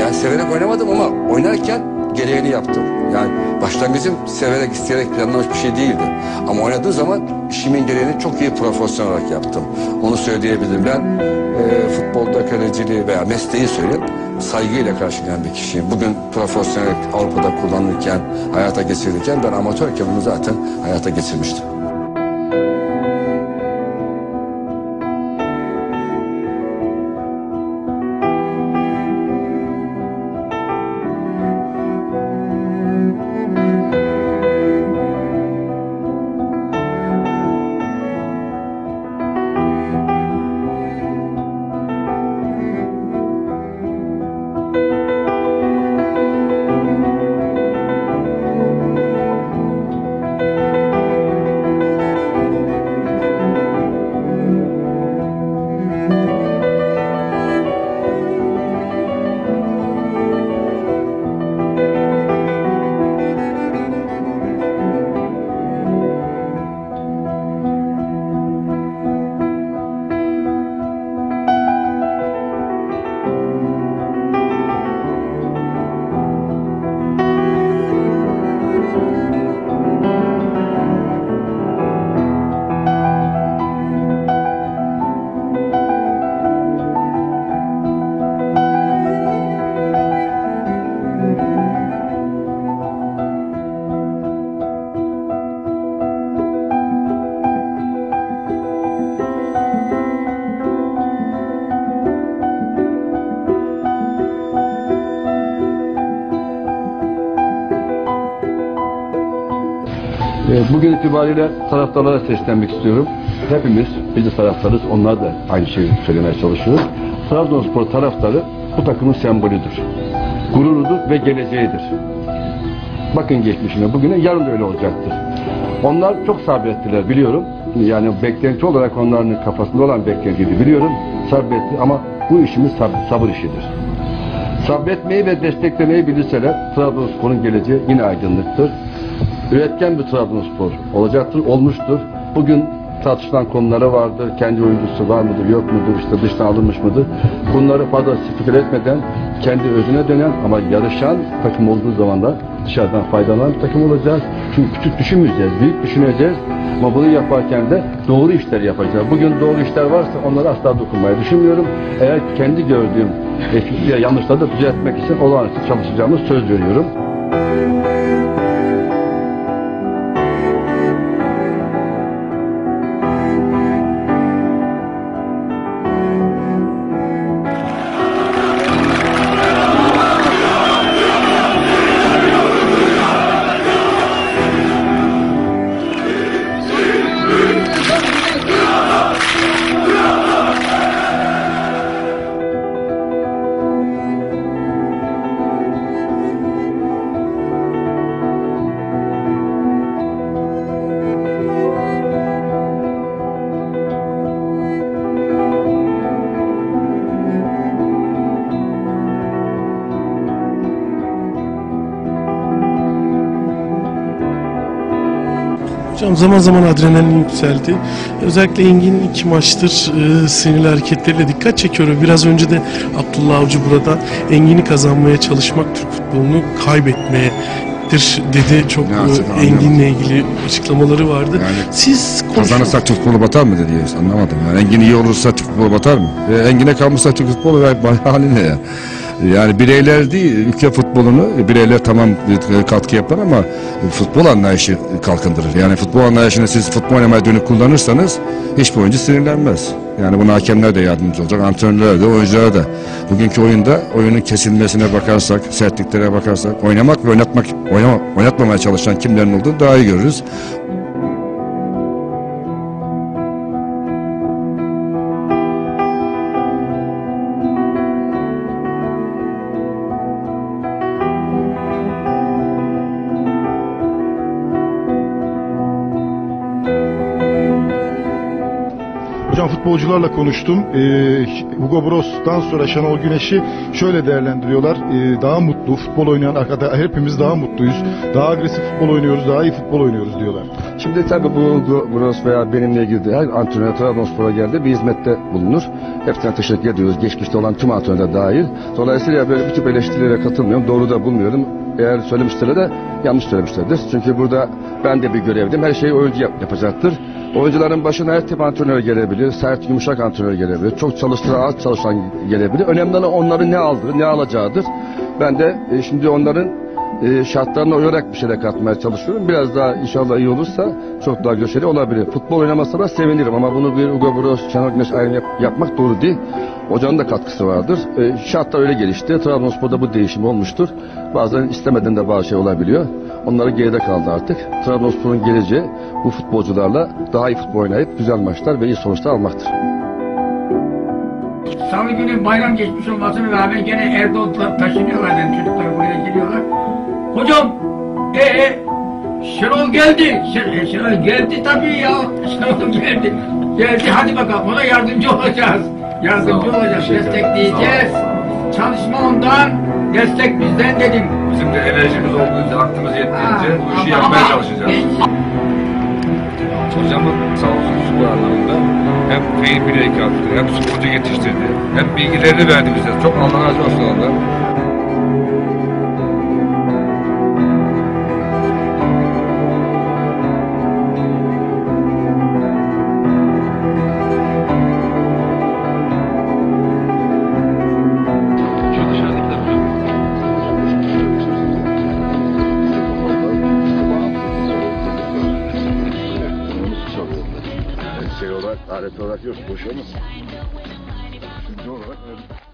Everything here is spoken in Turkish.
Yani severek oynamadım ama oynarken gereğini yaptım. Yani başlangıcım severek, isteyerek planlamış bir şey değildi. Ama oynadığı zaman işimin gereğini çok iyi profesyonel olarak yaptım. Onu söyleyebilirim. Ben futbolda kaleciliği veya mesleği söyleyeyim, saygıyla karşılayan bir kişiyim. Bugün profesyonel Avrupa'da kullanılırken, hayata geçirirken ben amatörken bunu zaten hayata geçirmiştim. Bugün itibariyle taraftarlara seslenmek istiyorum. Hepimiz, biz de taraftarız, onlar da aynı şeyi söylemeye çalışıyor. Trabzonspor taraftarı bu takımın sembolüdür. Gururudur ve geleceğidir. Bakın geçmişine, bugüne, yarın da öyle olacaktır. Onlar çok sabrettiler biliyorum. Yani beklenti olarak onların kafasında olan beklentiydi biliyorum. Sabretti ama bu işimiz sabır işidir. Sabretmeyi ve desteklemeyi bilirseler Trabzonspor'un geleceği yine aydınlıktır. Üretken bir Trabzonspor olacaktır, olmuştur. Bugün tartışılan konuları vardır. Kendi oyuncusu var mıdır, yok mudur, işte dıştan alınmış mıdır? Bunları fazla fikir etmeden kendi özüne dönen ama yarışan takım olduğu zaman da dışarıdan faydalanan bir takım olacağız. Çünkü küçük düşünmeyeceğiz, büyük düşüneceğiz. Ama bunu yaparken de doğru işler yapacağız. Bugün doğru işler varsa onlara asla dokunmayı düşünmüyorum. Eğer kendi gördüğüm yanlışları da düzeltmek için olağanüstü çalışacağımız söz veriyorum. Hocam zaman zaman adrenalin yükseldi. Özellikle Engin 2 maçtır sinirli hareketleriyle dikkat çekiyor. Biraz önce de Abdullah Avcı burada Engin'i kazanmaya çalışmak Türk futbolunu kaybetmedir dedi. Çok Engin'le ilgili açıklamaları vardı. Yani siz kazanırsak Türk futbolu batar mı dedi, anlamadım. Yani Engin iyi olursa Türk futbolu batar mı? Engin'e kalmışsa Türk futbolu hali ne ya? Yani bireyler değil, ülke futbolunu bireyler tamam katkı yapar ama futbol anlayışı kalkındırır. Yani futbol anlayışını siz futbol oynamaya dönük kullanırsanız hiçbir oyuncu sinirlenmez. Yani buna hakemler de yardımcı olacak, antrenörler de, oyuncular da. Bugünkü oyunda oyunun kesilmesine bakarsak, sertliklere bakarsak, oynamak ve oynatmamaya çalışan kimlerin olduğunu daha iyi görürüz. Hocam çalışan futbolcularla konuştum. Hugo Bross'tan sonra Şenol Güneş'i şöyle değerlendiriyorlar. Daha mutlu, futbol oynayan arkada hepimiz daha mutluyuz. Daha agresif futbol oynuyoruz, daha iyi futbol oynuyoruz diyorlar. Şimdi tabii bu Bros veya benimle ilgili her antrenör Trabzonspor'a geldi bir hizmette bulunur. Hepsine teşekkür ediyoruz. Geçmişte olan tüm antrenörler dahil. Dolayısıyla böyle bir tip eleştirilere katılmıyorum. Doğru da bulmuyorum. Eğer söylemişlerse de yanlış söylemişlerdir. Çünkü burada ben de bir görevdim. Her şeyi oyuncu yapacaktır. Oyuncuların başına her tip antrenör gelebilir. Sert, yumuşak antrenör gelebilir. Çok çalıştıran, az çalışan gelebilir. Önemli olan onların ne aldığı, ne alacağıdır. Ben de şimdi onların şartlarına uyarak bir şeyler katmaya çalışıyorum. Biraz daha inşallah iyi olursa çok daha görseli olabilir. Futbol oynamasa sevinirim ama bunu bir Hugo Bros, Şenol Güneş ayrım yapmak doğru değil. Hocanın da katkısı vardır. Şartlar öyle gelişti. Trabzonspor'da bu değişim olmuştur. Bazen istemeden de bazı şey olabiliyor. Onları geride kaldı artık. Trabzonspor'un geleceği bu futbolcularla daha iyi futbol oynayıp güzel maçlar ve iyi sonuçlar almaktır. Salı günü bayram geçmiş olmasına rağmen gene Erdoğan'la taşınıyorlar, yani çocuklar buraya geliyorlar. Hocam, Şenol geldi. Şenol geldi tabii ya. Şenol geldi. Geldi, hadi bakalım ona yardımcı olacağız. Yardımcı olacağız, destekleyeceğiz. Çalışma ondan, destek bizden dedim. Bizim de enerjimiz olduğunca, aklımız yettiğince bu işi yapmaya çalışacağız. Hocamın sağ olsun spor anlamında hem beyin birey kattı, hem sporcu yetiştirdi, hem bilgilerini verdi bize. Çok Allah razı olsun ondan. Şey olarak, alet olarak yok, boş olmasın. Şimdi olarak